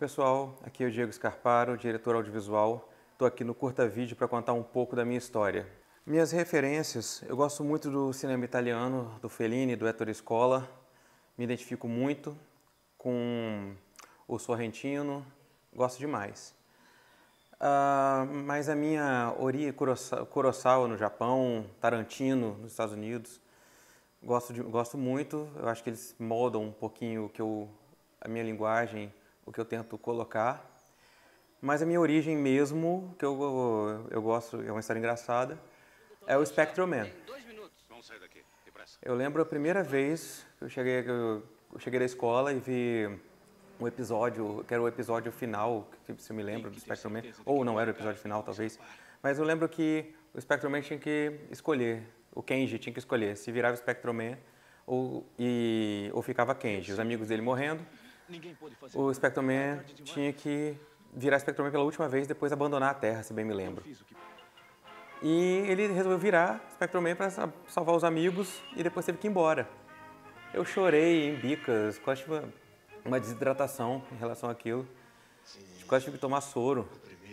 pessoal, aqui é o Diego Scarparo, diretor audiovisual. Estou aqui no Curta Vídeo para contar um pouco da minha história. Minhas referências, eu gosto muito do cinema italiano, do Fellini, do Ettore Scola. Me identifico muito com o Sorrentino, gosto demais. Mas a minha origem, Kurosawa no Japão, Tarantino nos Estados Unidos, gosto muito. Eu acho que eles moldam um pouquinho a minha linguagem, o que eu tento colocar. Mas a minha origem mesmo, que eu gosto, é uma história engraçada, é o Spectrum Man. Eu lembro a primeira vez que eu cheguei da escola e vi um episódio, que era o episódio final, que você me lembra do Spectrum Man, ou não era o episódio final, talvez, mas eu lembro que o Spectrum Man tinha que escolher, o Kenji tinha que escolher se virava Spectrum Man ou ficava Kenji, os amigos dele morrendo. O Spectrum Man tinha que virar Spectrum Man pela última vez, depois abandonar a Terra, se bem me lembro. E ele resolveu virar Spectrum Man para salvar os amigos e depois teve que ir embora. Eu chorei em bicas, quase tive uma desidratação em relação àquilo. Quase tive que tomar soro.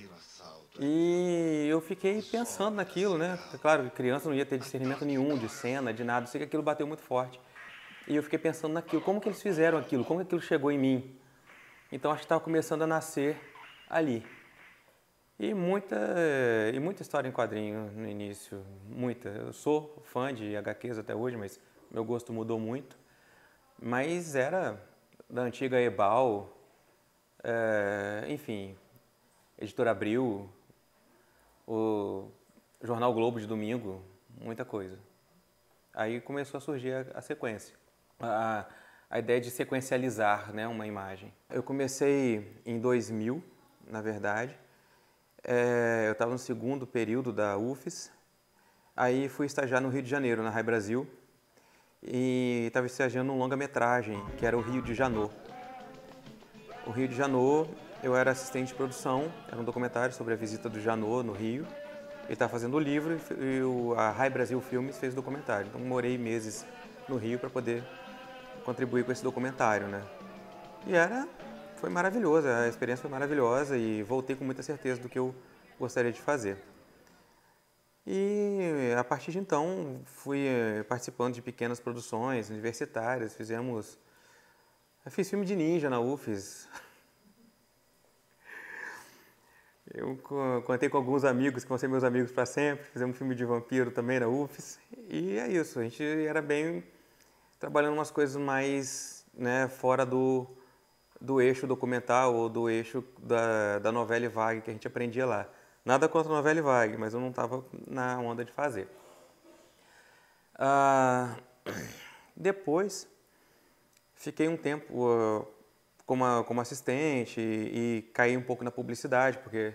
E eu fiquei pensando naquilo, né? Claro, criança não ia ter discernimento nenhum de cena, de nada. Eu sei que aquilo bateu muito forte. E eu fiquei pensando naquilo, como que eles fizeram aquilo, como que aquilo chegou em mim. Então acho que estava começando a nascer ali. E muita história em quadrinho no início, muita. Eu sou fã de HQs até hoje, mas meu gosto mudou muito. Mas era da antiga Ebal, enfim, Editora Abril, o Jornal Globo de domingo, muita coisa. Aí começou a surgir a sequência, a ideia de sequencializar, né, uma imagem. Eu comecei em 2000, na verdade. Eu estava no segundo período da UFES, aí fui estagiar no Rio de Janeiro, na Rai Brasil, e estava estagiando num longa-metragem, que era o Rio de Janô. O Rio de Janô, eu era assistente de produção, era um documentário sobre a visita do Janô no Rio. Ele estava fazendo o livro e a Rai Brasil Filmes fez o documentário. Então morei meses no Rio para poder contribuir com esse documentário, né? E foi maravilhoso, a experiência foi maravilhosa e voltei com muita certeza do que eu gostaria de fazer. E a partir de então fui participando de pequenas produções universitárias, eu fiz filme de ninja na UFES. Eu contei com alguns amigos, que vão ser meus amigos para sempre, fizemos um filme de vampiro também na UFES. E é isso, a gente era bem trabalhando umas coisas mais, né, fora do eixo documental ou do eixo da novela e vague que a gente aprendia lá. Nada contra a novela e vague, mas eu não estava na onda de fazer. Depois, fiquei um tempo como assistente e caí um pouco na publicidade, porque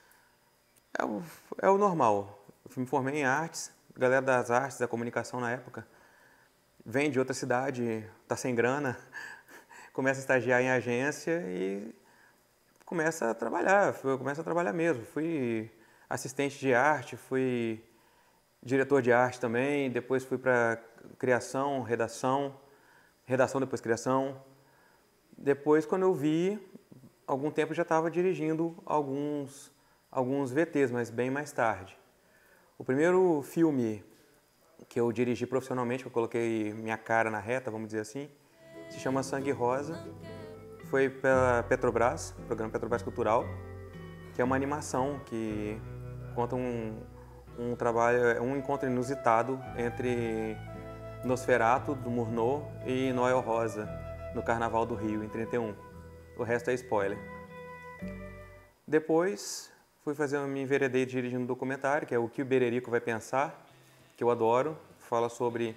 é o normal. Eu me formei em artes, a galera das artes, da comunicação na época, vem de outra cidade, está sem grana, começa a estagiar em agência e começa a trabalhar mesmo. Fui assistente de arte, fui diretor de arte também, depois fui para criação, redação depois criação. Depois, quando eu vi, algum tempo já estava dirigindo alguns VTs, mas bem mais tarde. O primeiro filme que eu dirigi profissionalmente, que eu coloquei minha cara na reta, vamos dizer assim, se chama Sangue Rosa. Foi pela Petrobras, programa Petrobras Cultural, que é uma animação que conta um encontro inusitado entre Nosferatu, do Murnau, e Noel Rosa, no Carnaval do Rio, em 31. O resto é spoiler. Depois, me enveredei dirigindo um documentário, que é O Que o Bererico Vai Pensar, que eu adoro. Fala sobre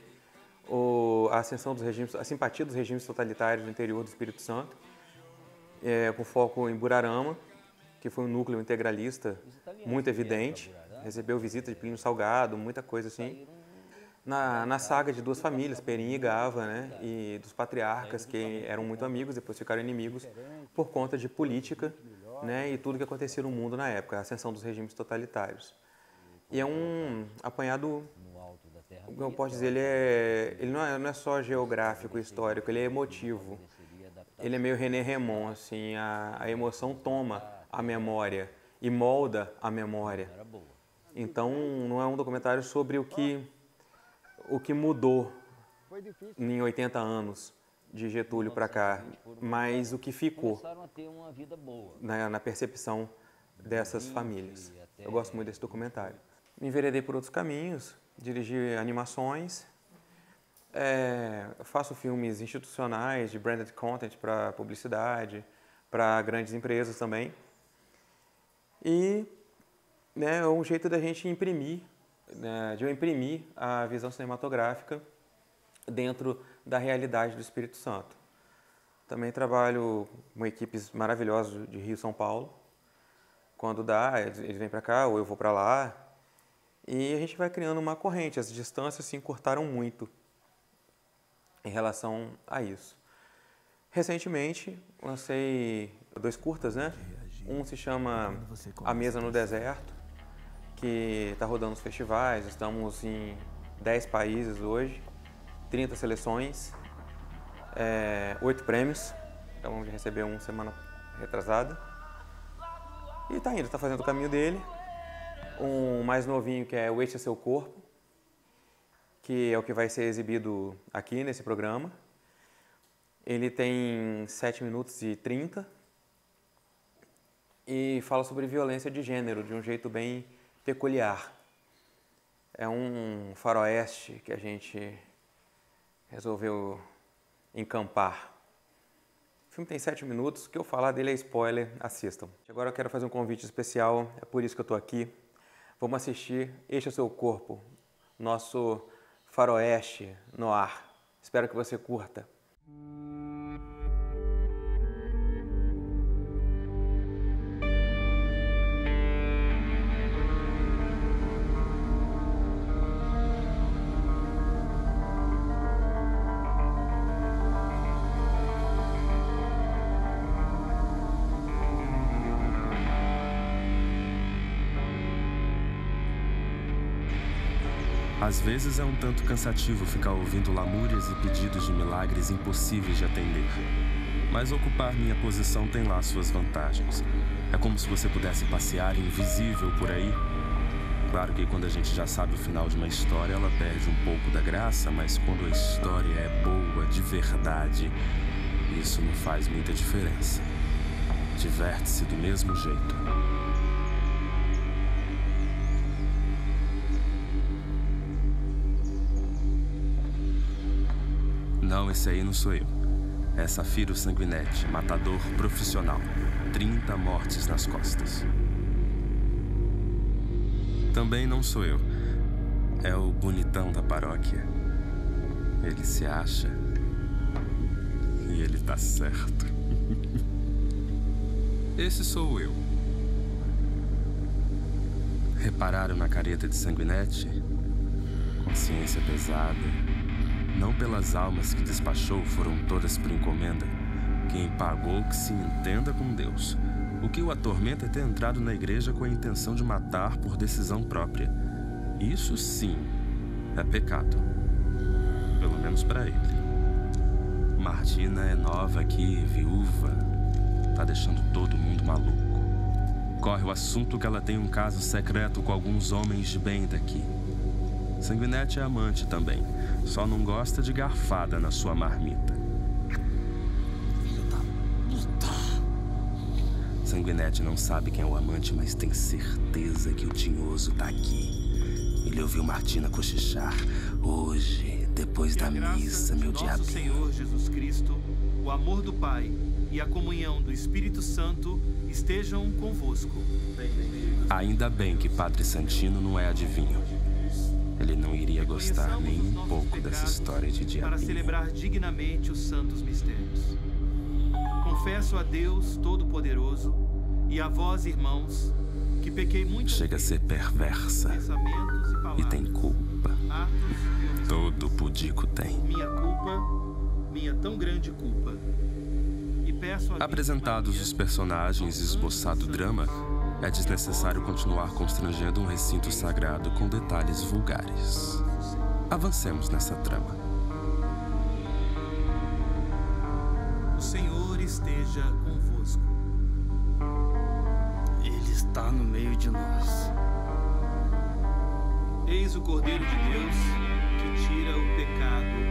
a simpatia dos regimes totalitários no interior do Espírito Santo, com foco em Burarama, que foi um núcleo integralista muito evidente. Recebeu visita de Plínio Salgado, muita coisa assim. Na saga de duas famílias, Perim e Gava, né, e dos patriarcas que eram muito amigos, depois ficaram inimigos por conta de política, né, e tudo que acontecia no mundo na época, a ascensão dos regimes totalitários. E é um apanhado, o que eu posso dizer, ele não é só geográfico e histórico, ele é emotivo. ele é meio René Rémon, assim, a emoção toma a memória e molda a memória. Então, não é um documentário sobre o que mudou em 80 anos de Getúlio para cá, mas o que ficou na percepção dessas famílias. Eu gosto muito desse documentário. Me enveredei por outros caminhos, dirigi animações, faço filmes institucionais de branded content para publicidade, para grandes empresas também. E é um jeito da gente imprimir, de eu imprimir a visão cinematográfica dentro da realidade do Espírito Santo. Também trabalho com equipes maravilhosas de Rio e São Paulo. Quando dá, eles vêm para cá ou eu vou para lá. E a gente vai criando uma corrente. As distâncias se encurtaram muito em relação a isso. Recentemente, lancei 2 curtas, né? Um se chama A Mesa no Deserto, que está rodando os festivais. Estamos em 10 países hoje, 30 seleções, 8 prêmios. Acabamos de receber um semana retrasada. E está indo, está fazendo o caminho dele. Um mais novinho, que é O Este é Seu Corpo, que é o que vai ser exibido aqui nesse programa. Ele tem 7 minutos e 30 e fala sobre violência de gênero de um jeito bem peculiar. É um faroeste que a gente resolveu encampar. O filme tem 7 minutos, o que eu falar dele é spoiler, assistam. Agora eu quero fazer um convite especial, é por isso que eu estou aqui. Vamos assistir Este é Seu Corpo, nosso faroeste no ar. Espero que você curta. Às vezes é um tanto cansativo ficar ouvindo lamúrias e pedidos de milagres impossíveis de atender. Mas ocupar minha posição tem lá suas vantagens. É como se você pudesse passear invisível por aí. Claro que quando a gente já sabe o final de uma história, ela perde um pouco da graça, mas quando a história é boa, de verdade, isso não faz muita diferença. Diverte-se do mesmo jeito. Não, esse aí não sou eu. É Safiro Sanguinetti, matador profissional. 30 mortes nas costas. Também não sou eu. É o bonitão da paróquia. Ele se acha. E ele tá certo. Esse sou eu. Repararam na careta de Sanguinetti? Consciência pesada. Não pelas almas que despachou, foram todas por encomenda. Quem pagou que se entenda com Deus. O que o atormenta é ter entrado na igreja com a intenção de matar por decisão própria. Isso sim é pecado. Pelo menos para ele. Martina é nova aqui, viúva. Tá deixando todo mundo maluco. Corre o assunto que ela tem um caso secreto com alguns homens de bem daqui. Sanguinetti é amante também. Só não gosta de garfada na sua marmita. Filho da puta! Sanguinetti não sabe quem é o amante, mas tem certeza que o tinhoso tá aqui. Ele ouviu Martina cochichar. Hoje, depois da missa, meu diabinho. Nosso Senhor Jesus Cristo, o amor do Pai e a comunhão do Espírito Santo estejam convosco. Ainda bem que Padre Santino não é adivinho. Ele não iria gostar nem um pouco dessa história de diabinho. Para celebrar dignamente os santos mistérios. Confesso a Deus Todo-Poderoso e a vós, irmãos, que pequei muito. Chega a ser perversa e tem culpa. Todo pudico tem. Minha culpa, minha tão grande culpa. E peço a Apresentados os personagens e esboçado o drama, é desnecessário continuar constrangendo um recinto sagrado com detalhes vulgares. Avancemos nessa trama. O Senhor esteja convosco. Ele está no meio de nós. Eis o Cordeiro de Deus que tira o pecado.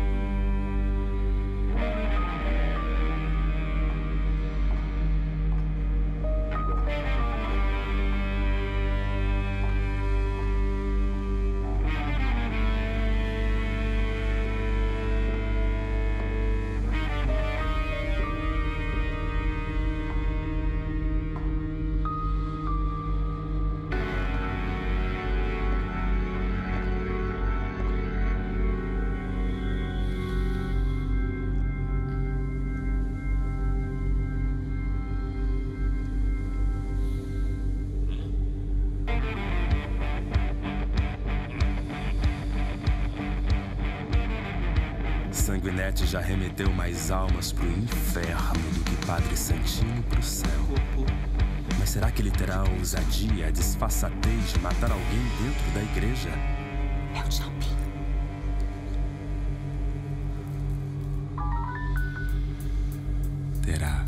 Sanguinete já remeteu mais almas pro inferno do que Padre Santino pro céu. Mas será que ele terá a ousadia, a disfarçatez de matar alguém dentro da igreja? É o Jobim. Terá.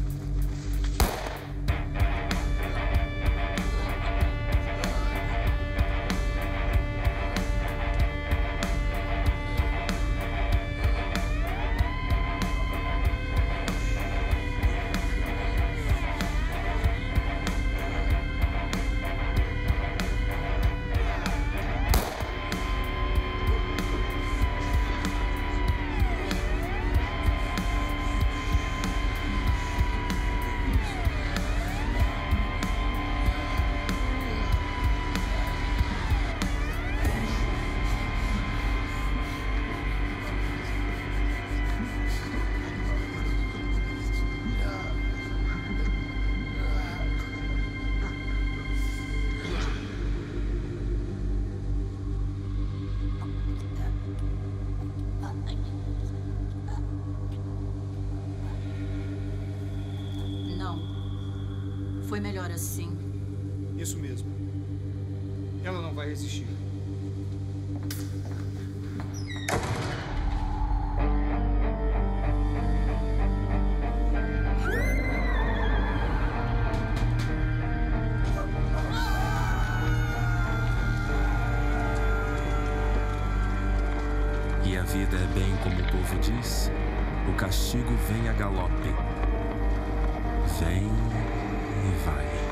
Foi melhor assim. Isso mesmo. Ela não vai resistir. E a vida é bem como o povo diz, o castigo vem a galope. Vem e vai.